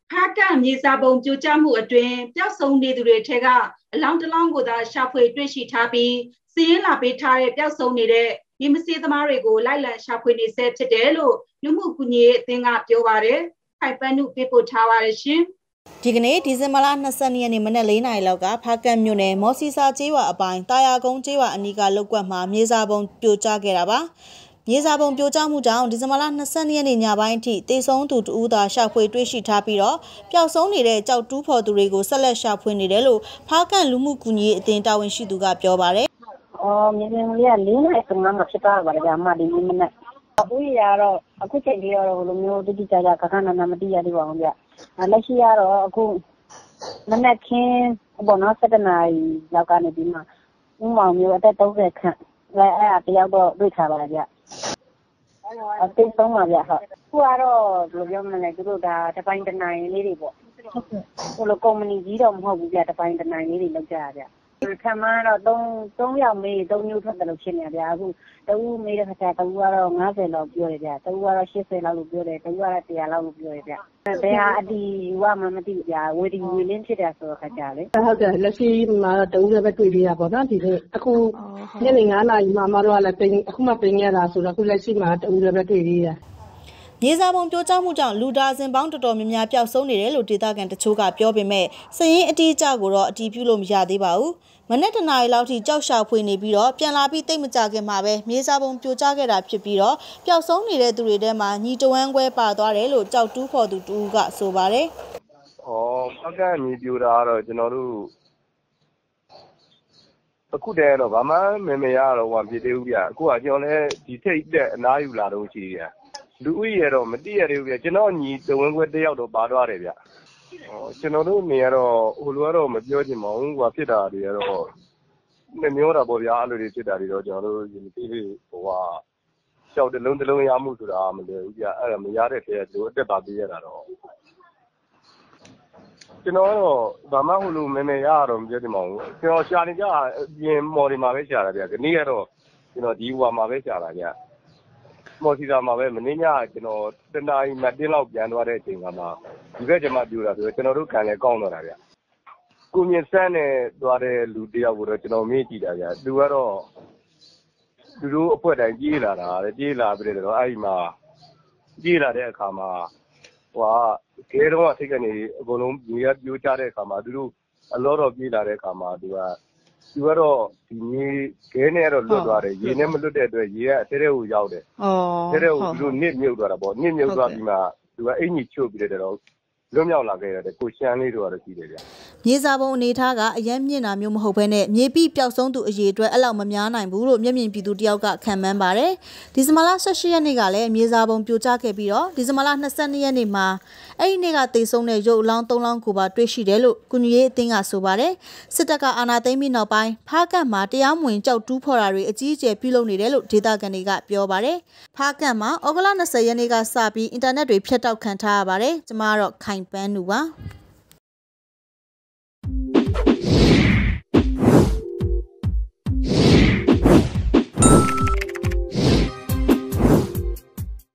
ဖားကမြေစာပုံပြိုကျမှုအတွင်းပျောက်ဆုံးနေသူတွေထဲကအလောင်းတစ်လောင်းကိုသာရှာဖွေတွေ့ရှိထားပြီးစီးရင်လာပေးထားတဲ့ပျောက်ဆုံးနေတဲ့ဒီမစီသမားတွေကိုလိုက်လံရှာဖွေနေဆဲဖြစ်တယ်လို့လူမှုကူညီရေးအသင်းကပြောပါတယ်။ခိုင်ပန်းနုပေးပို့ထားပါတယ်ရှင်။ဒီကနေ့ဒီဇင်ဘာလ20ရက်နေ့မနက်4 နာရီလောက်ကဖားကန့်မြို့နယ်မော်စီစာကျေးရွာအပိုင်းတာယာကုန်းကျေးရွာအနီးကလောက်ကွက်မှာမြေစာပုံပြိုကျခဲ့တာပါ။မြေစာပုံပြိုကျမှုကြောင့်ဒီဇင်ဘာလ20ရက်နေ့ညပိုင်းအထိတေဆုံးသူတဦးသာရှာဖွေတွေ့ရှိထားပြီးတော့ပျောက်ဆုံးနေတဲ့ကြောက်တူးဖော်သူတွေကိုဆက်လက်ရှာဖွေနေတယ်လို့ဖားကန့်လူမှုကူညီရေးအသင်းတာဝန်ရှိသူကပြောပါတယ်။မြေပြင်လေးက4 နာရီ15မှာဖြစ်သွားပါတယ်ဗျာအမဒီမနက်။ဦးရတော့အခုချိန်ကြီးတော့လိုမျိုးတိတိကျကျခဏနာမသိရသေးပါဘူးဗျ။လက်ရှိကတော့အခုမနက်ခင်းပေါ့နော်7 နာရီလောက်ကနေပြီးမှဦးမောင်မျိုးအသက်30ခန့်အဲ့တယောက်တော့တွေ့ထားပါဗျ။အသိဆုံးပါဗျဟုတ်။ခုကတော့ဘယ်လိုပြောမလဲသူတို့ဒါတပိုင်းတနိုင်လေးတွေပေါ့။ဟိုလိုကုမ္ပဏီကြီးတော့မဟုတ်ဘူးဗျတပိုင်းတနိုင်လေးတွေလောက်ကြရဗျ။ခံမှန်းတော့3ယောက်မေး3မျိုးထွက်တယ်လို့ဖြစ်နေဗျာအခုတဦးမေးတဲ့ခါကျတဦးကတော့90လောက်ပြောတယ်ဗျာတဦးကတော့80လောက်လို့ပြောတယ်တဦးကတော့100လောက်လို့ပြောတယ်ဗျာဘယ်ဟာအတီဝမှမသိဗျာဝေဒီဝေလင်းဖြစ်တယ်ဆိုတော့ခါကျလေဟုတ်တယ်လက်ရှိမှာတော့တဦးလည်းပဲတွေ့ပြီးရပါတော့ဒီနေ့အခုညနေ9 နာရီမှမတို့ကလည်းအခုမှပြင်ရတာဆိုတော့အခုလက်ရှိမှာတဦးလည်းပဲတွေ့ပြီးရမြေစာပုံပြိုကျမှုကြောင့်လူဒါဇင်ပေါင်းတော်တော်များများပျောက်ဆုံးနေတယ်လို့ဒေသခံတချို့ကပြောပေမဲ့စည်ရင်းအတိအကျကိုတော့အတည်ပြုလို့မရသေးပါဘူး။မနေ့တနာရီလောက်ထိကြောက်ရှာဖွေနေပြီးတော့ပြန်လာပြီးတိတ်မကြခင်မှာပဲမြေစာပုံပြိုကျခဲ့တာဖြစ်ပြီးတော့ပျောက်ဆုံးနေတဲ့သူတွေထဲမှာညီတဝမ်းခွဲပါသွားတယ်လို့ကြောက်တူးဖော်သူတူကဆိုပါတယ်။ဖားကန့်မြေပြိုတာကတော့ကျွန်တော်တို့အခုတည်းကတော့ဘာမှမရတော့ဟိုဖြစ်သေးဘူးဗျ။အခုကကျွန်တော်လည်းဒီထိတ်တဲ့အနားယူလာတော့ရှိတယ်။လူဦးရေတော့မသိရသေးဘူးဗျကျွန်တော်ညီတဝင်းခွဲတယောက်တော့ပါသွားတယ်ဗျကျွန်တော်တို့နေရတော့ဟိုလိုကတော့မပြောချင်ပါဘူးဟိုဖြစ်တာတွေကတော့မမျိုးတာပေါ့ဗျာအဲ့လိုတွေဖြစ်တာတွေတော့ကျွန်တော်တို့ဒီတိတိဟိုဟာရှောက်တလုံးရမှုဆိုတာမလွယ်ဘူးဗျအဲ့ဒါမရတဲ့ထဲကသူအတက်ပါပေးရတာတော့ကျွန်တော်တော့ဘာမှဟိုလိုမရတော့မပြောချင်ပါဘူးကျွန်တော်ရှာနေကြပြင်မော်ဒီမှာပဲရှာတာဗျဒီနေ့ကတော့ကျွန်တော်ဒီဟိုမှာပဲရှာတာဗျမော်စီတာမှာပဲမင်းညကျွန်တော်တနာရီမှတင်းလောက်ပြန်သွားတဲ့အချိန်ကမှဒီဘက်ကျမပြူတာဆိုတော့ကျွန်တော်တို့ခံလဲကောင်းတော့တာဗျကိုမြင့်စန်းနဲ့သွားတဲ့လူတယောက်ကိုတော့ကျွန်တော်မေးကြည့်တာဗျသူကတော့သူတို့အဖွဲတိုင်းပြေးလာတာပြေးလာပြီးတော့အဲ့ဒီမှာပြေးလာတဲ့အခါမှာဟိုကခဲတော့ထိတ်ကနေအကုန်လုံးမြေရပြိုကျတဲ့အခါမှာသူတို့အလောတော့ပြေးလာတဲ့အခါမှာသူကတော့ဒီမြေခဲနဲ့တော့လွတ်သွားတယ်ရေနဲ့မလွတ်တဲ့အတွက်ရေကအထဲထဲကိုရောက်တယ်ထဲထဲကိုသူတို့နစ်မြုပ်သွားတာပေါ့နစ်မြုပ်သွားပြီးမှသူကအင်ကြီးချုပ်ပြီးတော့လွတ်မြောက်လာခဲ့တယ်ကိုရှမ်းလေးတို့ကတော့ရှိတယ်ဗျမြေစာပုံအနေထားကအရန်မြင့်တာမျိုးမဟုတ်ဘဲနဲ့မြေပိပျောက်ဆုံးသူအရေးအတွက်အဲ့လောက်မများနိုင်ဘူးလို့မျက်မြင်ပြည်သူတယောက်ကခံမှန်းပါတယ်ဒီဇင်ဘာလ18ရက်နေ့ကလည်းမြေစာပုံပြိုကျခဲ့ပြီးတော့ဒီဇင်ဘာလ22ရက်နေ့မှာအဲ့ဒီနေ့ကတေဆုံးတဲ့ရုပ်အလောင်း3လောင်းကိုပါတွေ့ရှိတယ်လို့ကုညွေအသင်းကဆိုပါတယ်စစ်တပ်ကအာဏာသိမ်းပြီးနောက်ပိုင်းဖားကန့်မှာတရားမဝင်ကြောက်တူးဖော်တာတွေအကြီးအကျယ်ပြုလုပ်နေတယ်လို့ဒေသခံတွေကပြောပါတယ်ဖားကန့်မှာဩဂုတ်လ20ရက်နေ့ကစပြီးအင်တာနက်တွေဖြတ်တောက်ခံထားရပါတယ်ကျမကတော့ခိုင်ပန်းနူပါ